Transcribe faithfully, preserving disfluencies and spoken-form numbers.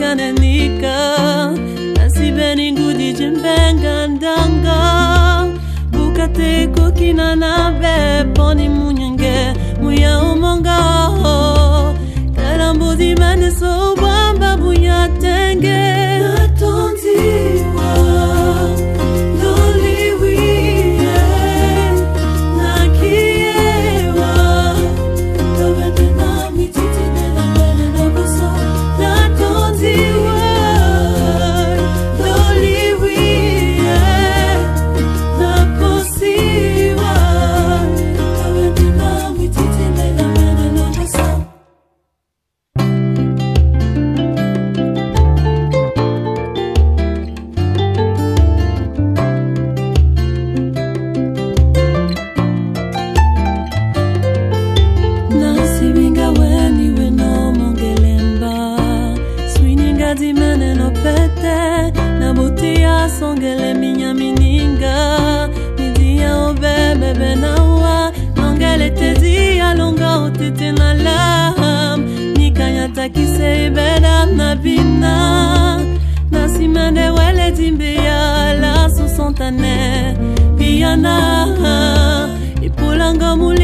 kanenika Nasibeni ngudi jimbenga ndanga Bukate kokina na be Poni munyenge Muya umonga Karambuzi mende so bamba buya tenge Natonziwa Doliwiye Nakiewa Tobete na mititi nela mene no buso Natonziwa Doliwiye Naposiwa Tobete na mititi nela mene no buso Nasibinga weni weno mongelemba Swininga di mene no pete Na butia songele minya mininga Midia obe bebe na wa Nongele te dia longa otete na lam Nikanya takise ibeda na bina Nasimende wele dimbea La susantane Piana Ipulanga mula